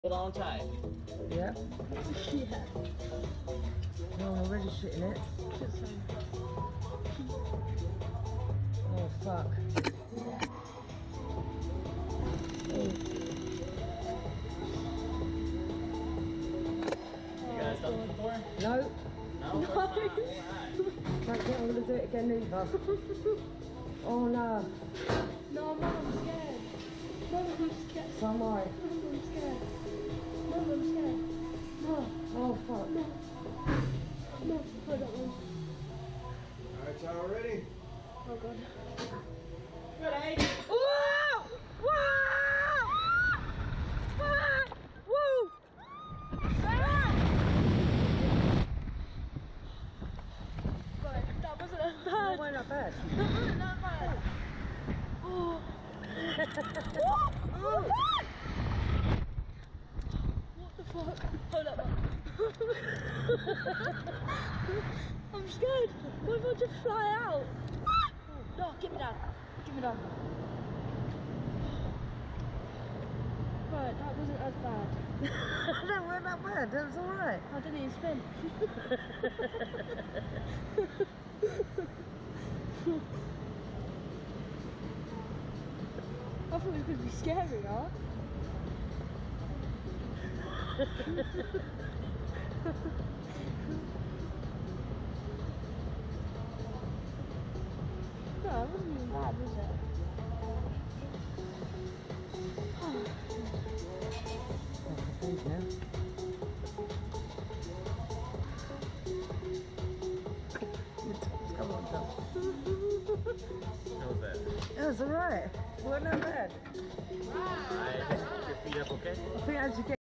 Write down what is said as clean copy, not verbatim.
Hold on tight. Yeah. Yeah. No, I'm already shitting it. Oh, fuck. You guys done this before? No. No? First time? Alright. Can't get on to do it again either. Oh no. No, Mum, I'm scared. Mum, I'm scared. So am I. Mum, I'm scared. Mum, I'm scared. No, Oh fuck. no. No, hold on. Alright, y'all ready? Oh god. Ready? Whoa! Whoa! Woo! Right, that wasn't as That bad. wasn't that bad. That wasn't that bad. Oh. What the fuck? Hold up. I'm scared. What if I just fly out? No, get me down. Get me down. Right, that wasn't as bad. That wasn't that bad. That was alright. I didn't even spin. I thought it was going to be scary, huh? No, it wasn't even bad, was it? Confused now. Come on, Tom. How was that? It was alright. Wasn't that bad. Alright, just keep your feet up, okay? I think as you get